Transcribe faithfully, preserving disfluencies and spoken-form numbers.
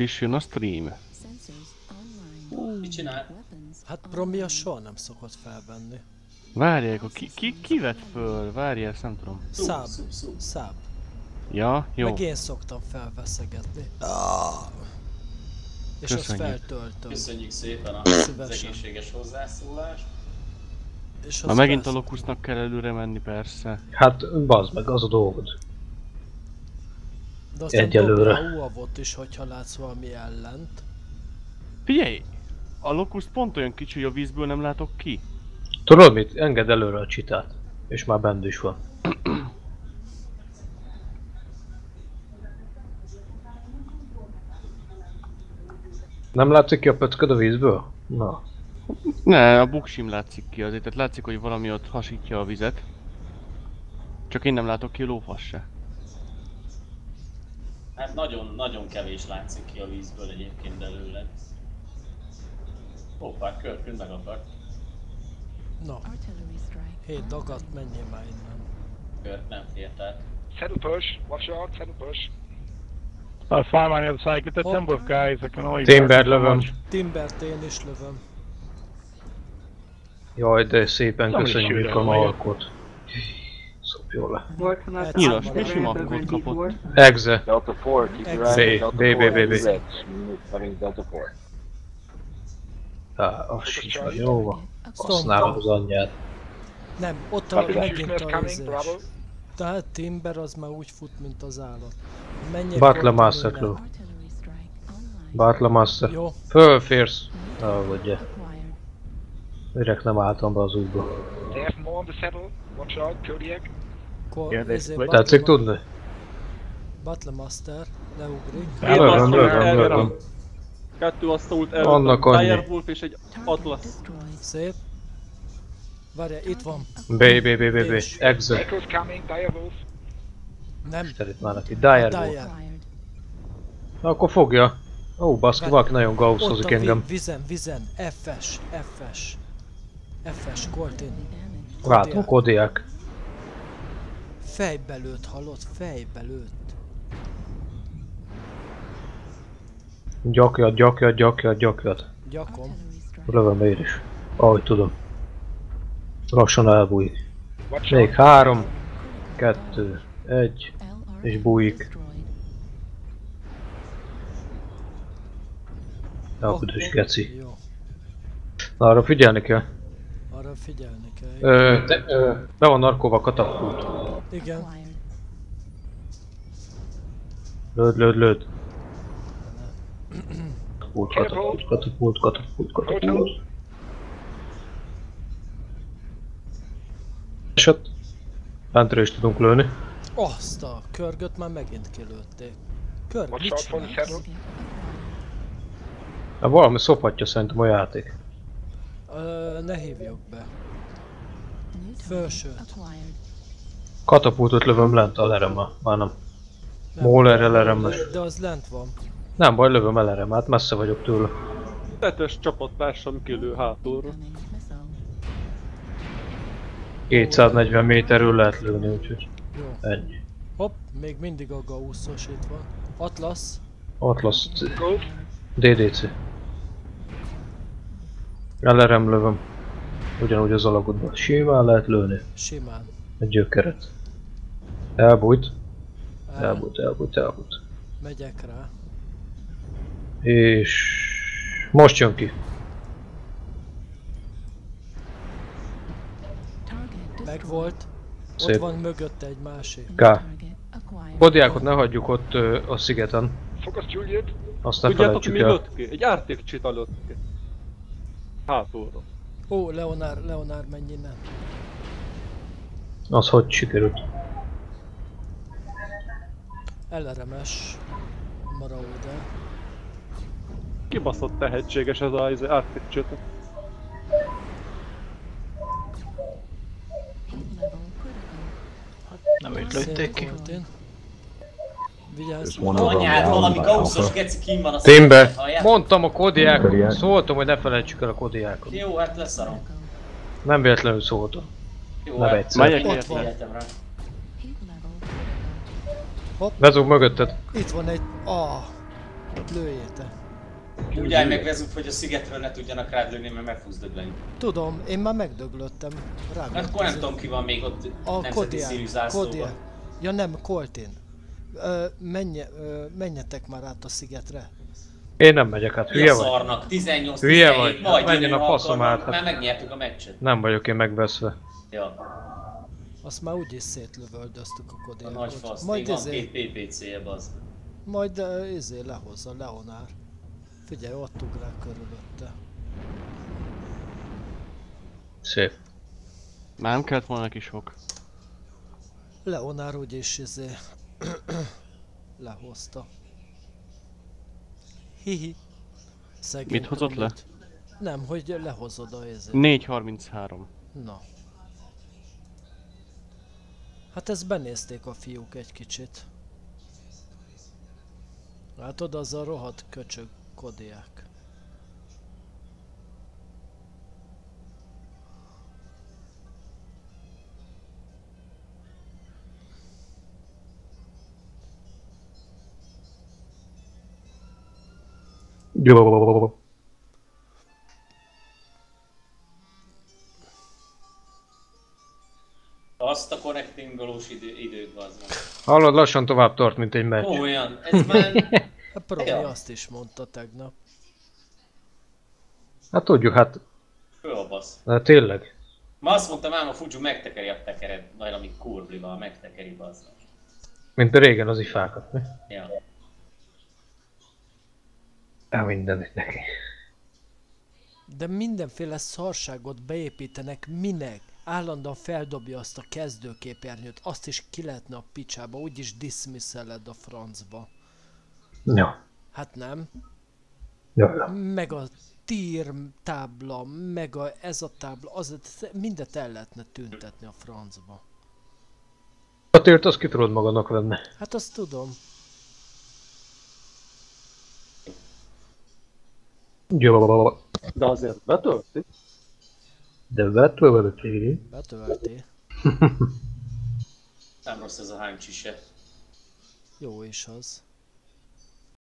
is jön a stream. Mit csinál? Hát Promia soha nem szokott felvenni. Várják, ki, ki, ki vett föl? Várjál, ezt nem tudom. Száb. Száb. Ja, jó. Meg én szoktam felveszegetni. Ah. És azt feltöltöm. Köszönjük szépen az egészséges hozzászólást. Na megint a Locusnak kell előre menni, persze. Hát bazd meg, az a dolgod. De aztán egyelőre. Dobd a u á vé-ot is, hogyha látsz valami ellent. Figyelj! A Locus pont olyan kicsi, hogy a vízből nem látok ki. Tudod mit? Engedd előre a csitát. És már bent is van. Nem látszik ki a pöcköd a vízből? Na. Ne, a buksim látszik ki azért, tehát látszik, hogy valami ott hasítja a vizet. Csak én nem látok ki a lófasz se. Hát nagyon, nagyon kevés látszik ki a vízből egyébként belőled. Hoppá, Körkön megakart. Na. Hé, dagat, menjél már innen. Körk nem fért át. Settle push, watch out, settle push. I'll find my other side, get that temple of guys that can always... Timber lövöm. Timbert én is lövöm. Jaj, de szépen köszönjük a malkot. Szopjól le. Nyilas, mi sima kód kapott? Exe. Delta four, keep your eyes on B, Delta B, B, B, B. four. Having Delta four. Á, az sincs van, jó van. Használod az anyját. Nem, ott a megint a izés. Tehát Timber az már úgy fut, mint az állat. Menjél Battle Master lő. Battle Master. Jó. Fölférsz. Elvodja. Direkt nem álltam be az útba. They have more on the saddle, watch out, Kodiak. Tetszik tudni? Battle Master, leugrik. Lövöm, lövöm, lövöm. Kettő asszult el, Annak annyi. Direwolf és egy Atlas. Szép. Várjál, itt van. B, B, B, B, B. Exe. Echo's coming, Direwolf. Nem. Istenet már neki. Direwolf. Na akkor fogja. Ó, baszki, valaki nagyon gausszozik engem. Vizen, vizen, F-es, F-es. F-es, Coltin. Látom, Kodiak. Fejbe lőtt, hallod? Fejbe lőtt. Gyakjad, gyakjad, gyakjad, gyakjad. Gyakom. Lövöm én is. Ahogy tudom. Lassan elbújik. Még három, kettő, egy, és bújik. Ja, büdös geci. Jó. Na, arra figyelni kell. Arra figyelni kell. Ö, te, ö, be van narkóva katapult. Igen. Lőd, lőd, lőd. Katapult, katapult, katapult, katapult, katapult. Esett. Bentről is tudunk lőni. Azt a Körgöt már megint kilőtték. Körg, Watch mit out for the csinálsz? saddle. Hát valami szophatja szerintem a játék. Ö, ne hívjuk be. Fölsőt. Katapultot lövöm lent a leremmel, már nem. Mólerre leremmes. De az lent van. Nem baj, lövöm el erre, hát messze vagyok tőle. Tetes csapattársam kilő hátulra. kétszáznegyven méterről lehet lőni, úgyhogy Jó. ennyi. Hopp, még mindig a Gaussos itt van. Atlas. Atlas D D C. Elerem lövöm. Ugyanúgy az alagodban. Simán lehet lőni. Simán. Egy gyökeret. Elbújt. El. Elbújt, elbújt, elbújt. Megyek rá. És... most jön ki. Meg volt. Szép. Ott van mögötte egy másik. K. Kodiákot ne hagyjuk ott ö, a szigeten. Focus Juliet. Azt ne Tudjátok, felejtsük mi el. lőtt ki? Egy ártékcsita lőtt ki. Hátulra. Ó, Leonár, Leonár, menj innen. Az hogy sikerült? el er em-es. Marauder. Kibaszott tehetséges ez az ártékcsita. Nem őt lőtték ki. Vigyázz! Anyád, valami gausszos geci kim van a Timber! szépen, Mondtam a Kodiákot, szóltam, hogy ne felejtsük el a Kodiákot. Jó, hát leszarom. Nem véletlenül szóltam. Jó, Nem hát egyszer. Ott van. figyeltem rá. Bezúg mögötted. Itt van egy... Ah! Lőjétek. Úgy állj meg Vezúv, hogy a szigetről ne tudjanak rád lőni, mert meg fogsz dögleni. Tudom, én már megdöglöttem. Hát akkor nem tudom ki van még ott a nemzeti színű zászlóban. Ja nem, Coltin. Ö, menje, ö, menjetek már át a szigetre. Én nem megyek át, hülye vagy? szarnak, tizennyolc Hülye tizenhét, vagy? majd Menjen jönni, a ha faszom akarnak, át. már megnyertük a meccset. Nem vagyok én megveszve. Ja, Azt már úgyis szétlövöldöztük a a Kodiakot. nagy fasz, Majd még van izé, két pé pé cé-je, bazd. majd uh, izé lehozza, Leonár. Figyelj, ott ugrál körülötte. Szép. Már nem kellett volna neki sok. Leonár úgyis izé lehozta. Hihi. Szegény Mit hozott le? Kodit. Nem, hogy lehozod a izé. négy harminchárom. Na. Hát ezt benézték a fiúk egy kicsit. Látod, az a rohadt köcsög Kodiak. Jó. Azt a connecting-golós idő, időt, bazd meg. Hallod, lassan tovább tart, mint egy meccs. Olyan, ez már... A Promi Ja. azt is mondta tegnap. Hát tudjuk, hát... Fölbasz. De tényleg. Ma azt mondtam ám, a Fuju megtekeri a tekeret, majd ami kurblival megtekeri, bazd meg. Mint régen az ifákat, mi? Ja. El mindenit neki. De mindenféle szarságot beépítenek, minek? Állandóan feldobja azt a kezdőképernyőt, azt is ki lehetne a picsába, úgyis dismisseled a francba. Ja. Hát nem? Ja. Meg a tier tábla, meg a ez a tábla, az, mindet el lehetne tüntetni a francba. A tért azt ki tudod magadnak venni. Hát azt tudom. Jó. De azért betölti. De betölti. Betölti. Nem rossz ez a hánycsise. Jó is az.